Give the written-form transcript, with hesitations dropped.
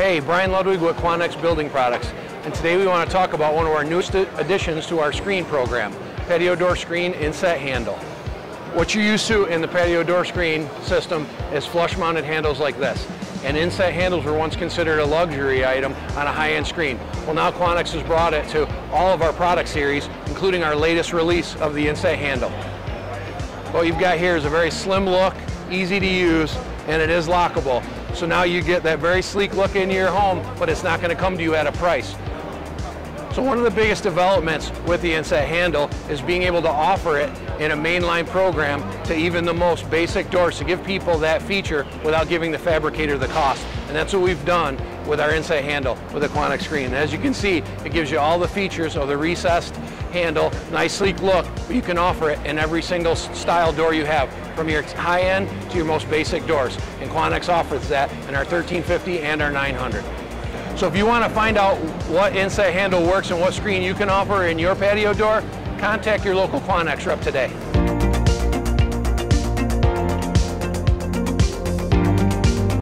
Hey, Brian Ludwig with Quanex Building Products, and today we want to talk about one of our newest additions to our screen program, patio door screen inset handle. What you're used to in the patio door screen system is flush mounted handles like this, and inset handles were once considered a luxury item on a high-end screen. Well, now Quanex has brought it to all of our product series, including our latest release of the inset handle. What you've got here is a very slim look, easy to use, and it is lockable. So now you get that very sleek look into your home, but it's not going to come to you at a price. So one of the biggest developments with the inset handle is being able to offer it in a mainline program to even the most basic doors, to give people that feature without giving the fabricator the cost. And that's what we've done with our inset handle with the Quanex screen. And as you can see, it gives you all the features of the recessed handle, nice sleek look, but you can offer it in every single style door you have, from your high-end to your most basic doors. And Quanex offers that in our 1350 and our 900. So if you want to find out what inset handle works and what screen you can offer in your patio door, contact your local Quanex rep today.